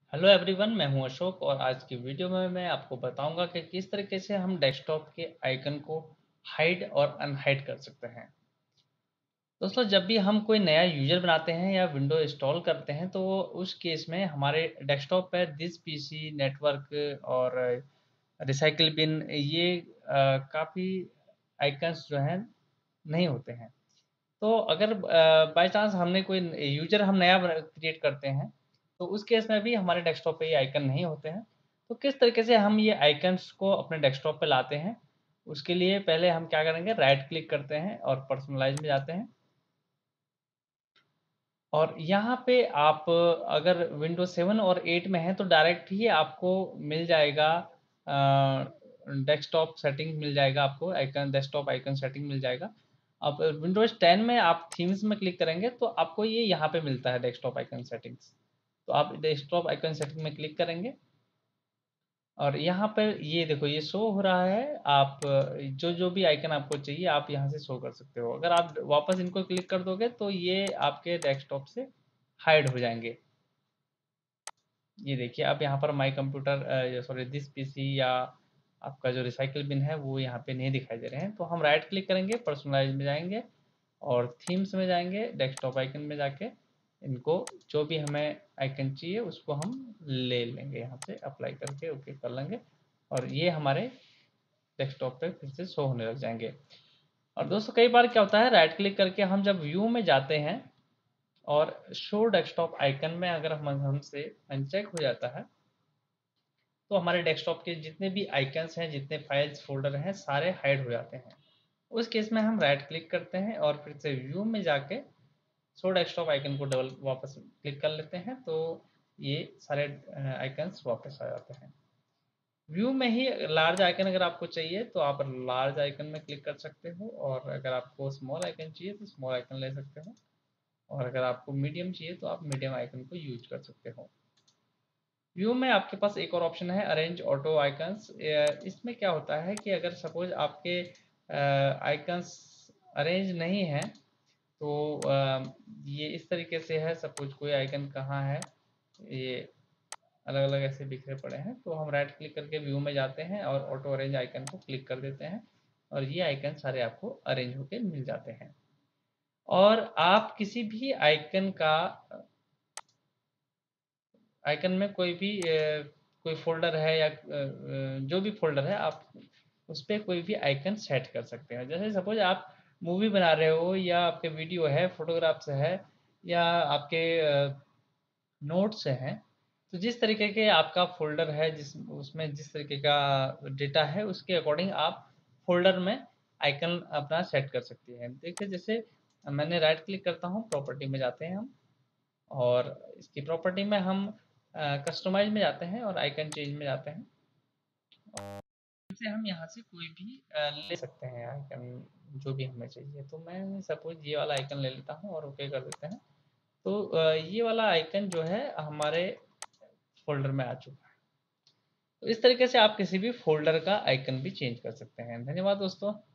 Hello everyone, मैं हूं अशोक और आज की वीडियो में मैं आपको बताऊंगा कि किस तरीके से हम डेस्कटॉप के आइकन को हाइड और अनहाइड कर सकते हैं। दोस्तों, जब भी हम कोई नया यूजर बनाते हैं या विंडो इंस्टॉल करते हैं तो उस केस में हमारे डेस्कटॉप पर दिस पीसी नेटवर्क और रिसाइकिल बिन ये काफ़ी आइकन्स जो हैं नहीं होते हैं। तो अगर बाय चांस हमने कोई यूज़र हम नया क्रिएट करते हैं, तो उस केस में भी हमारे डेस्कटॉप पे ये आइकन नहीं होते हैं। तो किस तरीके से हम ये आइकन्स को अपने डेस्कटॉप पे लाते हैं, उसके लिए पहले हम क्या करेंगे, राइट क्लिक करते हैं और पर्सनलाइज़ में जाते हैं। और यहाँ पे आप अगर विंडोज़ 7 और 8 में हैं, तो डायरेक्ट ही आपको मिल जाएगा डेस्कटॉप सेटिंग मिल जाएगा आपको, आइकन डेस्कटॉप आइकन सेटिंग मिल जाएगा। अब विंडोज़ 10 में आप थीम्स में क्लिक करेंगे, तो आपको ये यहाँ पे मिलता है डेस्कटॉप आइकन सेटिंग्स। तो आप डेस्कटॉप आइकन सेटिंग में क्लिक करेंगे और यहाँ पर ये देखो ये शो हो रहा है। आप जो भी आइकन आपको चाहिए आप यहाँ से शो कर सकते हो। अगर आप वापस इनको क्लिक कर दोगे तो ये आपके डेस्कटॉप से हाइड हो जाएंगे। ये देखिए अब यहाँ पर my computer sorry this PC या आपका जो रिसाइकिल बिन है वो यहाँ पे नहीं दिखाई दे रहे हैं। तो हम राइट क्लिक करेंगे, पर्सनलाइज में जाएंगे और थीम्स में जाएंगे, डेस्कटॉप आइकन में जाके इनको जो भी हमें आइकन चाहिए उसको हम ले लेंगे, यहाँ से अप्लाई करके ओके कर लेंगे और ये हमारे डेस्कटॉप पे फिर से शो होने लग जाएंगे। और दोस्तों, कई बार क्या होता है, राइट क्लिक करके हम जब व्यू में जाते हैं और शो डेस्कटॉप आइकन में अगर हम हमसे अनचेक हो जाता है, तो हमारे डेस्कटॉप के जितने भी आइकन्स हैं, जितने फाइल्स फोल्डर हैं, सारे हाइड हो जाते हैं। उस केस में हम राइट क्लिक करते हैं और फिर से व्यू में जाके शो डेस्कटॉप आइकन को डबल वापस क्लिक कर लेते हैं, तो ये सारे आइकन्स वापस आ जाते हैं। व्यू में ही लार्ज आइकन अगर आपको चाहिए तो आप लार्ज आइकन में क्लिक कर सकते हो, और अगर आपको स्मॉल आइकन चाहिए तो स्मॉल आइकन ले सकते हो, और अगर आपको मीडियम चाहिए तो आप मीडियम आइकन को यूज कर सकते हो। व्यू में आपके पास एक और ऑप्शन है, अरेंज ऑटो आइकन्स। इसमें क्या होता है कि अगर सपोज आपके आइकन्स अरेंज नहीं हैं, तो ये इस तरीके से है। सपोज कोई आइकन कहाँ है, ये अलग अलग ऐसे बिखरे पड़े हैं, तो हम राइट क्लिक करके व्यू में जाते हैं और ऑटो अरेंज आइकन को क्लिक कर देते हैं और ये आइकन सारे आपको अरेंज होके मिल जाते हैं। और आप किसी भी आइकन का आइकन में कोई भी कोई फ़ोल्डर है या जो भी फ़ोल्डर है आप उस पे कोई भी आइकन सेट कर सकते हैं। जैसे सपोज़ आप मूवी बना रहे हो या आपके वीडियो है, फ़ोटोग्राफ्स है या आपके नोट्स हैं, तो जिस तरीके के आपका फ़ोल्डर है, जिस उसमें जिस तरीके का डेटा है उसके अकॉर्डिंग आप फ़ोल्डर में आइकन अपना सेट कर सकती हैं। देखिए जैसे मैंने राइट क्लिक करता हूँ, प्रॉपर्टी में जाते हैं हम और इसकी प्रॉपर्टी में हम कस्टमाइज में जाते हैं और आइकन चेंज में जाते हैं। इसे हम यहाँ से कोई भी ले सकते हैं आइकन, जो भी हमें चाहिए। तो मैं सपोज ये वाला आइकन ले लेता हूँ और ओके कर देते हैं। तो ये वाला आइकन जो है हमारे फोल्डर में आ चुका है। तो इस तरीके से आप किसी भी फोल्डर का आइकन भी चेंज कर सकते हैं। धन्यवाद दोस्तों।